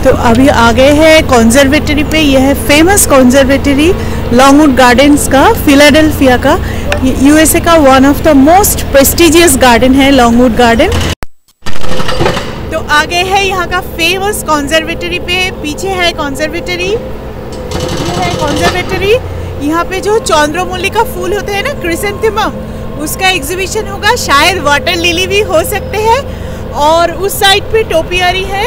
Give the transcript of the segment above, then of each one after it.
तो अभी आ गए हैं कंजर्वेटरी पे। यह है फेमस कंजर्वेटरी लॉन्गवुड गार्डन्स का, फिलाडेल्फिया का, यूएसए का one of the most prestigious garden है लॉन्गवुड गार्डन। तो आ गए हैं यहाँ का फेमस कंजर्वेटरी पे। पीछे है कंजर्वेटरी, ये है कंजर्वेटरी। यहाँ पे जो चंद्रमुल्लिका फूल होते हैं ना, क्रिसेंथेमम, उसका एग्जीबिशन होगा। शायद वाटर लिली भी हो सकते हैं। और उस साइड पे टोपियरी है।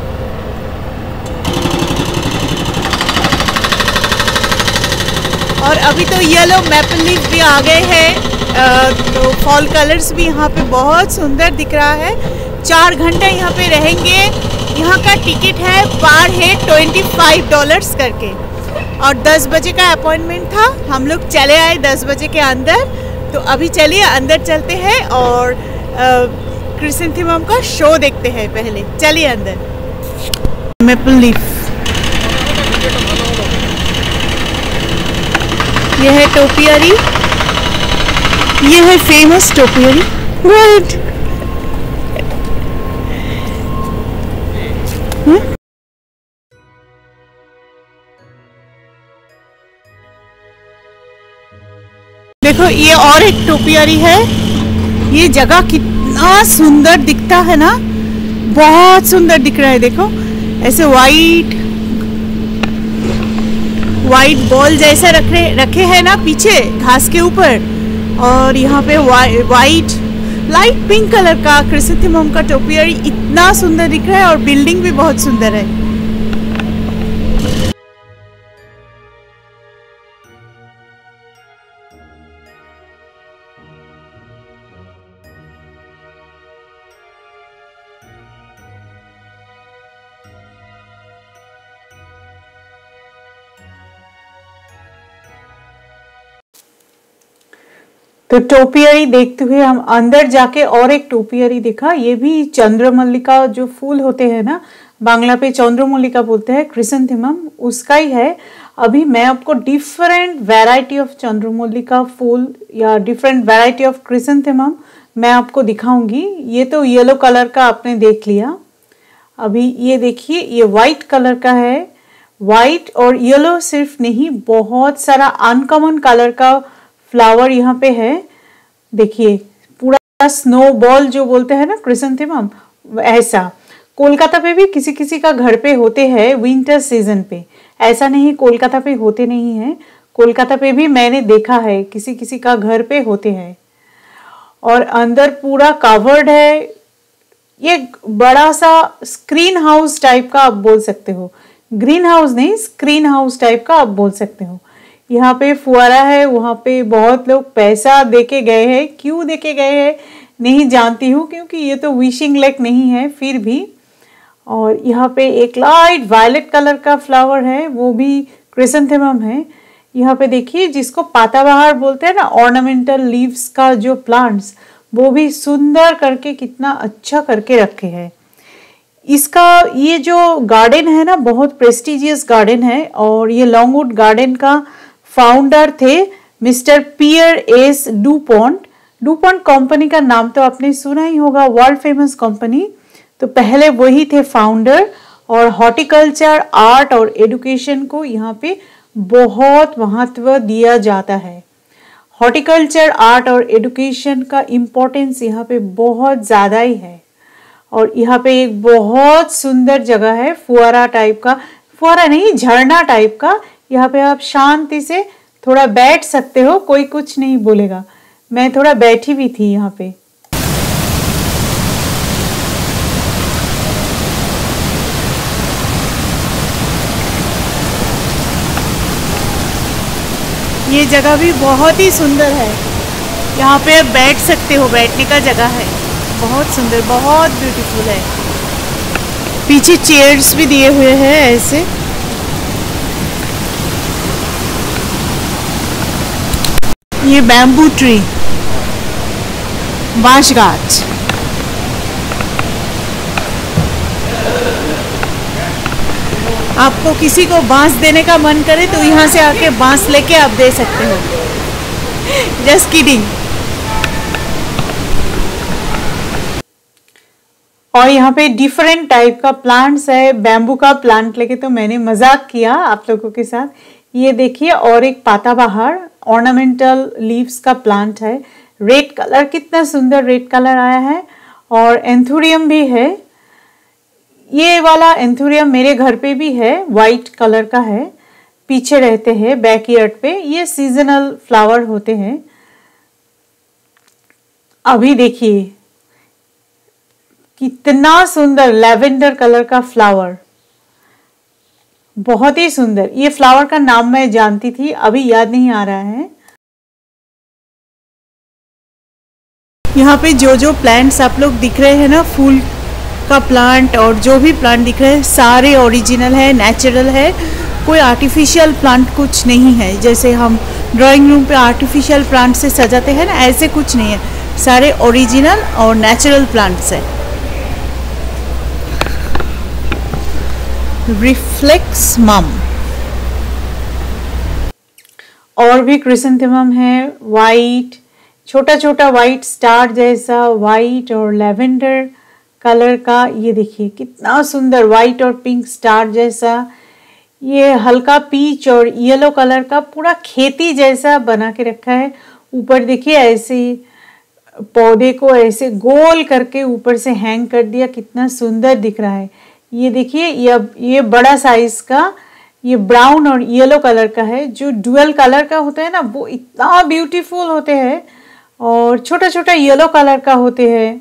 और अभी तो येलो मैपल लीफ भी आ गए हैं। तो फॉल कलर्स भी यहाँ पे बहुत सुंदर दिख रहा है। 4 घंटे यहाँ पे रहेंगे। यहाँ का टिकट है पर हेड $25 करके। और 10 बजे का अपॉइंटमेंट था। हम लोग चले आए 10 बजे के अंदर। तो अभी चलिए अंदर चलते हैं और क्रिसेंथेमम का शो देखते हैं। पहले चलिए अंदर। मैपल लीफ, ये है टोपियरी, ये है फेमस टोपियरी। गुड। देखो ये और एक टोपियरी है। ये जगह कितना सुंदर दिखता है ना, बहुत सुंदर दिख रहा है। देखो ऐसे वाइट बॉल जैसे रखे हैं ना पीछे घास के ऊपर। और यहाँ पे वाइट लाइट पिंक कलर का क्रिसेंथेमम का टोपियरी इतना सुंदर दिख रहा है। और बिल्डिंग भी बहुत सुंदर है। तो टोपियरी देखते हुए हम अंदर जाके और एक टोपियरी देखा। ये भी चंद्रमल्लिका जो फूल होते हैं ना, बांग्ला पे चंद्रमल्लिका बोलते हैं, क्रिसेंथेमम उसका ही है। अभी मैं आपको डिफरेंट वैरायटी ऑफ चंद्रमल्लिका फूल या डिफरेंट वैरायटी ऑफ क्रिसेंथेमम मैं आपको दिखाऊंगी। ये तो येलो कलर का आपने देख लिया। अभी ये देखिए, ये वाइट कलर का है। वाइट और येलो सिर्फ नहीं, बहुत सारा अनकॉमन कलर का फ्लावर यहाँ पे है। देखिए पूरा स्नो बॉल जो बोलते हैं ना क्रिसेंथेमम, ऐसा कोलकाता पे भी किसी किसी का घर पे होते हैं विंटर सीजन पे। ऐसा नहीं कोलकाता पे होते नहीं है, कोलकाता पे भी मैंने देखा है किसी किसी का घर पे होते हैं। और अंदर पूरा कवर्ड है। ये बड़ा सा स्क्रीन हाउस टाइप का आप बोल सकते हो, ग्रीन हाउस नहीं, स्क्रीन हाउस टाइप का आप बोल सकते हो। यहाँ पे फुआरा है, वहाँ पे बहुत लोग पैसा देके गए हैं। क्यों देके गए हैं नहीं जानती हूँ, क्योंकि ये तो विशिंग लेक नहीं है फिर भी। और यहाँ पे एक लाइट वायलेट कलर का फ्लावर है, वो भी क्रिसेंथेमम है। यहाँ पे देखिए जिसको पाताबहार बोलते हैं ना, ऑर्नामेंटल लीव्स का जो प्लांट्स, वो भी सुंदर करके कितना अच्छा करके रखे हैं। इसका ये जो गार्डन है ना, बहुत प्रेस्टिजियस गार्डन है। और ये लॉन्गवुड गार्डन का फाउंडर थे mister Pierre S Dupont. Dupont company का नाम तो आपने सुना ही होगा, वर्ल्ड फेमस कंपनी। तो पहले वही थे फाउंडर। और हॉर्टिकल्चर, आर्ट और एजुकेशन को यहाँ पे बहुत महत्व दिया जाता है। हॉर्टिकल्चर, आर्ट और एजुकेशन का इम्पोर्टेंस यहाँ पे बहुत ज़्यादा ही है। और यहाँ पे एक बहुत सुंदर जगह है, फुआरा टाइप का, फुआरा नहीं झरना टाइप का। यहाँ पे आप शांति से थोड़ा बैठ सकते हो, कोई कुछ नहीं बोलेगा। मैं थोड़ा बैठी भी थी यहाँ पे। ये जगह भी बहुत ही सुंदर है। यहाँ पे आप बैठ सकते हो, बैठने का जगह है, बहुत सुंदर, बहुत ब्यूटीफुल है। पीछे चेयर्स भी दिए हुए हैं ऐसे। ये बैम्बू ट्री, बांस गाछ। आपको किसी को बांस देने का मन करे तो यहाँ से आके बांस लेके आप दे सकते हो। Just kidding. और यहाँ पे डिफरेंट टाइप का प्लांट्स है। बैम्बू का प्लांट लेके तो मैंने मजाक किया आप लोगों के साथ। ये देखिए, और एक पाताबहार ऑर्नामेंटल लीव्स का प्लांट है। रेड कलर, कितना सुंदर रेड कलर आया है। और एंथुरियम भी है। ये वाला एंथुरियम मेरे घर पे भी है, वाइट कलर का है, पीछे रहते हैं बैकयार्ड पे। ये सीजनल फ्लावर होते हैं। अभी देखिए कितना सुंदर लैवेंडर कलर का फ्लावर, बहुत ही सुंदर। ये फ्लावर का नाम मैं जानती थी, अभी याद नहीं आ रहा है। यहाँ पे जो जो प्लांट्स आप लोग दिख रहे हैं ना, फूल का प्लांट और जो भी प्लांट दिख रहे हैं, सारे ओरिजिनल है, नेचुरल है। कोई आर्टिफिशियल प्लांट कुछ नहीं है, जैसे हम ड्राइंग रूम पे आर्टिफिशियल प्लांट से सजाते हैं ना, ऐसे कुछ नहीं है। सारे ओरिजिनल और नेचुरल प्लांट्स है। रिफ्लेक्स मम और भी क्रिसेंथेमम है, वाइट, छोटा छोटा वाइट स्टार जैसा, वाइट और लेवेंडर कलर का। ये देखिए कितना सुंदर वाइट और पिंक स्टार जैसा। ये हल्का पीच और येलो कलर का पूरा खेती जैसा बना के रखा है। ऊपर देखिए ऐसे पौधे को ऐसे गोल करके ऊपर से हैंग कर दिया, कितना सुंदर दिख रहा है। ये देखिए, ये बड़ा साइज का, ये ब्राउन और येलो कलर का है। जो डुअल कलर का होता है ना, वो इतना ब्यूटीफुल होते हैं। और छोटा छोटा येलो कलर का होते हैं।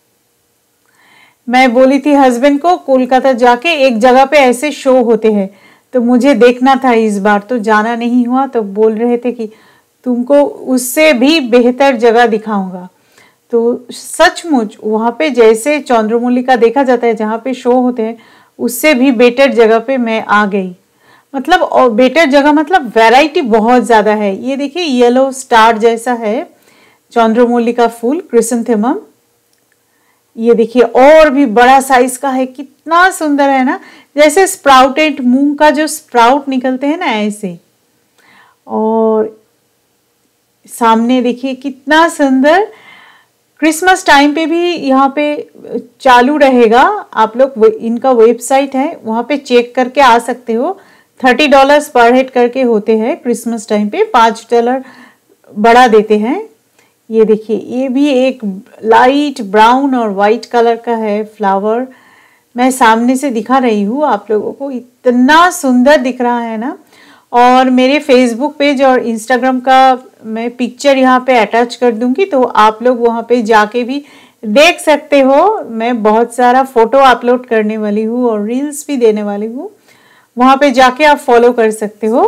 मैं बोली थी हस्बैंड को, कोलकाता जाके एक जगह पे ऐसे शो होते हैं, तो मुझे देखना था। इस बार तो जाना नहीं हुआ, तो बोल रहे थे कि तुमको उससे भी बेहतर जगह दिखाऊंगा। तो सचमुच वहाँ पे जैसे चंद्रमल्लिका देखा जाता है, जहाँ पे शो होते हैं, उससे भी बेटर जगह पे मैं आ गई। मतलब और बेटर जगह मतलब वैरायटी बहुत ज़्यादा है। ये देखिए येलो स्टार जैसा है चंद्रमल्लिका फूल, क्रिसेंथेमम। ये देखिए और भी बड़ा साइज का है, कितना सुंदर है ना, जैसे स्प्राउटेड मूंग का जो स्प्राउट निकलते हैं ना, ऐसे। और सामने देखिए कितना सुंदर। क्रिसमस टाइम पे भी यहाँ पे चालू रहेगा। आप लोग इनका वेबसाइट है, वहाँ पे चेक करके आ सकते हो। $30 पर हेड करके होते हैं क्रिसमस टाइम पे, $5 बढ़ा देते हैं। ये देखिए, ये भी एक लाइट ब्राउन और वाइट कलर का है फ्लावर। मैं सामने से दिखा रही हूँ आप लोगों को, इतना सुंदर दिख रहा है ना। और मेरे फेसबुक पेज और इंस्टाग्राम का मैं पिक्चर यहाँ पे अटैच कर दूंगी, तो आप लोग वहाँ पे जाके भी देख सकते हो। मैं बहुत सारा फोटो अपलोड करने वाली हूँ और रील्स भी देने वाली हूँ, वहाँ पे जाके आप फॉलो कर सकते हो।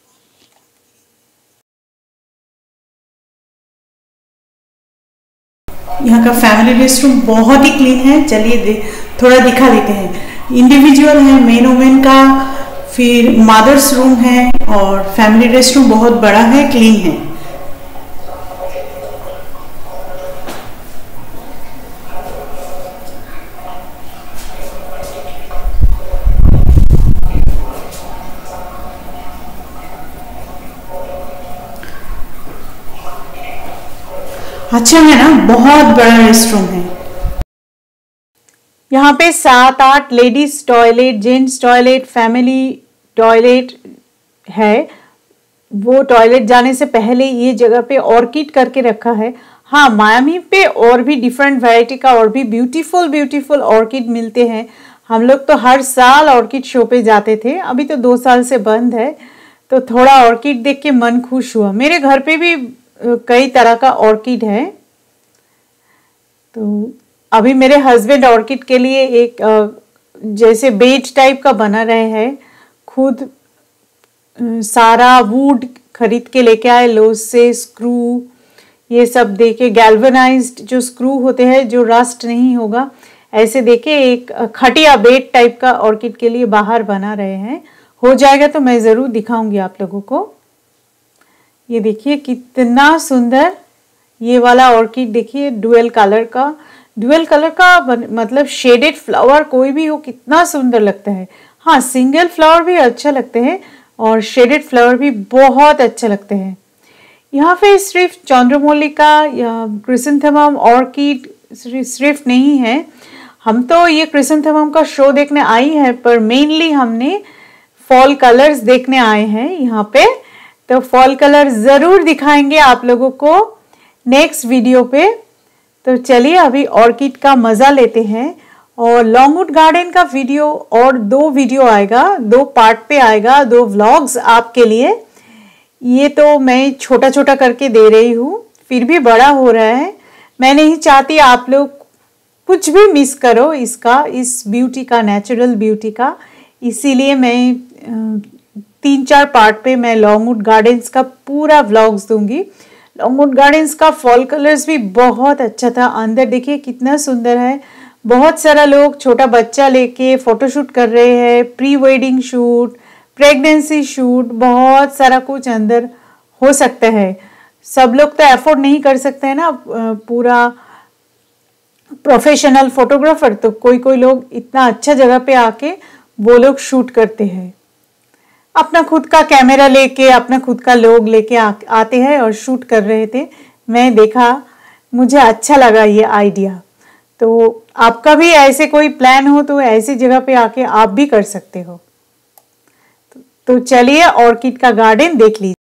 यहाँ का फैमिली रेस्टरूम बहुत ही क्लीन है। चलिए थोड़ा दिखा देते हैं। इंडिविजुअल है मेन वुमेन का, फिर मदर्स रूम है, और फैमिली रेस्टरूम बहुत बड़ा है, क्लीन है। अच्छा है ना, बहुत बड़ा रेस्टरूम है। यहाँ पे 7-8 ladies toilet, gents toilet, family toilet है। वो टॉयलेट जाने से पहले ये जगह पे ऑर्किड करके रखा है। हाँ, मायामी पे और भी डिफरेंट वैरायटी का और भी ब्यूटीफुल ब्यूटीफुल ऑर्किड मिलते हैं। हम लोग तो हर साल ऑर्किड शो पे जाते थे, अभी तो 2 साल से बंद है। तो थोड़ा ऑर्किड देख के मन खुश हुआ। मेरे घर पे भी कई तरह का ऑर्किड है। तो अभी मेरे हस्बैंड ऑर्किड के लिए एक जैसे बेड टाइप का बना रहे हैं। खुद सारा वुड खरीद के लेके आए, लोस से स्क्रू ये सब देके, गैल्वेनाइज्ड जो स्क्रू होते हैं जो रस्ट नहीं होगा, ऐसे देके एक खटिया बेड टाइप का ऑर्किड के लिए बाहर बना रहे हैं। हो जाएगा तो मैं ज़रूर दिखाऊंगी आप लोगों को। ये देखिए कितना सुंदर ये वाला ऑर्किड, देखिए डुअल कलर का मतलब शेडेड फ्लावर कोई भी हो, कितना सुंदर लगता है। हाँ, सिंगल फ्लावर भी अच्छा लगते हैं और शेडेड फ्लावर भी बहुत अच्छे लगते हैं। यहाँ पे सिर्फ चंद्रमल्लिका या क्रिसेंथेमम ऑर्किड सिर्फ नहीं है, हम तो ये क्रिसैंथेमम का शो देखने आई है, पर मेनली हमने फॉल कलर्स देखने आए हैं यहाँ पे। तो फॉल कलर ज़रूर दिखाएंगे आप लोगों को नेक्स्ट वीडियो पे। तो चलिए अभी ऑर्किड का मज़ा लेते हैं। और लॉन्गवुड गार्डन का वीडियो और 2 वीडियो आएगा, 2 पार्ट पे आएगा, 2 व्लॉग्स आपके लिए। ये तो मैं छोटा छोटा करके दे रही हूँ, फिर भी बड़ा हो रहा है। मैं नहीं चाहती आप लोग कुछ भी मिस करो इसका, इस ब्यूटी का, नेचुरल ब्यूटी का। इसीलिए मैं 3-4 पार्ट पे मैं लॉन्गवुड गार्डन्स का पूरा व्लॉग्स दूंगी। लॉन्गवुड गार्डन्स का फॉल कलर्स भी बहुत अच्छा था। अंदर देखिए कितना सुंदर है। बहुत सारा लोग छोटा बच्चा लेके फोटोशूट कर रहे हैं, pre wedding shoot, pregnancy shoot, बहुत सारा कुछ अंदर हो सकता है। सब लोग तो अफोर्ड नहीं कर सकते हैं ना पूरा प्रोफेशनल फोटोग्राफर, तो कोई कोई लोग इतना अच्छा जगह पे आके वो लोग शूट करते हैं। अपना खुद का कैमरा लेके, अपना खुद का लोग लेके आते हैं और शूट कर रहे थे। मैं देखा, मुझे अच्छा लगा ये आइडिया। तो आपका भी ऐसे कोई प्लान हो तो ऐसी जगह पे आके आप भी कर सकते हो। तो चलिए ऑर्किड का गार्डन देख लीजिए।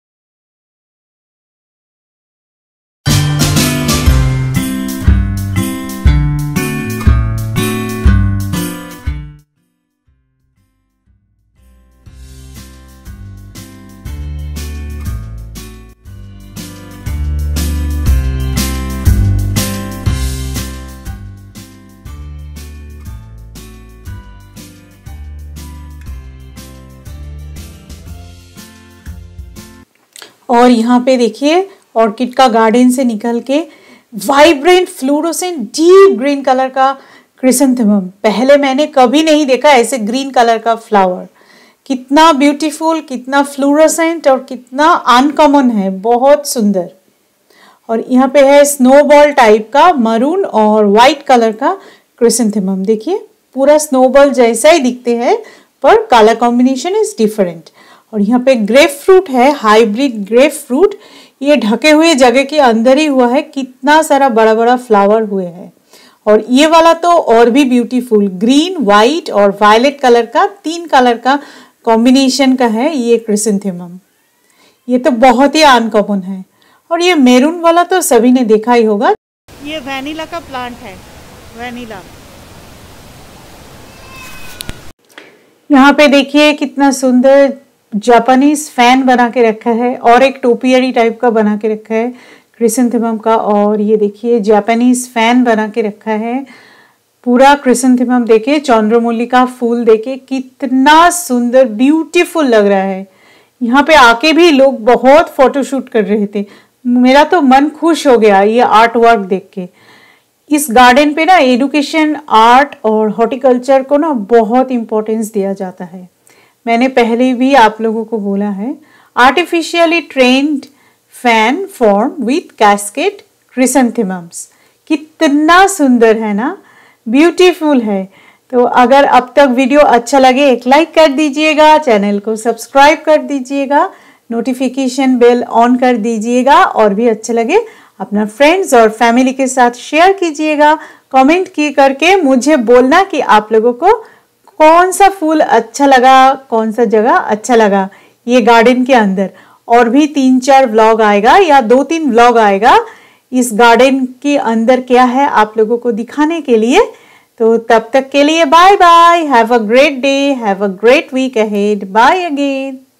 और यहाँ पे देखिए ऑर्किड का गार्डन से निकल के vibrant fluorescent deep green colour का क्रिसैंथेमम, पहले मैंने कभी नहीं देखा ऐसे ग्रीन कलर का फ्लावर। कितना ब्यूटीफुल, कितना फ्लोरोसेंट और कितना अनकॉमन है, बहुत सुंदर। और यहाँ पे है स्नोबॉल टाइप का मरून और वाइट कलर का क्रिसैंथेमम। देखिए पूरा स्नोबॉल जैसा ही दिखते हैं, पर कलर कॉम्बिनेशन इज डिफरेंट। और यहाँ पे ग्रेप फ्रूट है, हाइब्रिड ग्रेप फ्रूट। ये ढके हुए जगह के अंदर ही हुआ है, कितना सारा बड़ा बड़ा फ्लावर हुए हैं। और ये वाला तो और भी ब्यूटीफुल, ग्रीन, वाइट और वायलेट कलर का, 3 कलर का कॉम्बिनेशन का है ये क्रिसैंथेमम। ये तो बहुत ही अनकॉमन है। और ये मैरून वाला तो सभी ने देखा ही होगा। ये वैनिला का प्लांट है, वैनिला। यहाँ पे देखिए कितना सुंदर जापानीज फैन बना के रखा है और एक टोपियरी टाइप का बना के रखा है क्रिसैंथेमम का। और ये देखिए जापानीज फैन बना के रखा है। पूरा क्रिसैंथेमम देखे, चंद्रमल्लिका फूल देखे कितना सुंदर ब्यूटीफुल लग रहा है। यहाँ पे आके भी लोग बहुत फोटोशूट कर रहे थे। मेरा तो मन खुश हो गया ये आर्ट वर्क देख के। इस गार्डन पे ना एजुकेशन, आर्ट और हॉर्टिकल्चर को ना बहुत इम्पोर्टेंस दिया जाता है। मैंने पहले भी आप लोगों को बोला है। Artificially trained fan form with cascade chrysanthemums, कितना सुंदर है ना, ब्यूटीफुल है। तो अगर अब तक वीडियो अच्छा लगे एक लाइक कर दीजिएगा, चैनल को सब्सक्राइब कर दीजिएगा, नोटिफिकेशन बेल ऑन कर दीजिएगा। और भी अच्छा लगे अपना फ्रेंड्स और फैमिली के साथ शेयर कीजिएगा। कमेंट की करके मुझे बोलना कि आप लोगों को कौन सा फूल अच्छा लगा, कौन सा जगह अच्छा लगा ये गार्डन के अंदर। और भी 3-4 व्लॉग आएगा या 2-3 व्लॉग आएगा इस गार्डन के अंदर क्या है आप लोगों को दिखाने के लिए। तो तब तक के लिए bye bye, have a great day, have a great week ahead, bye again.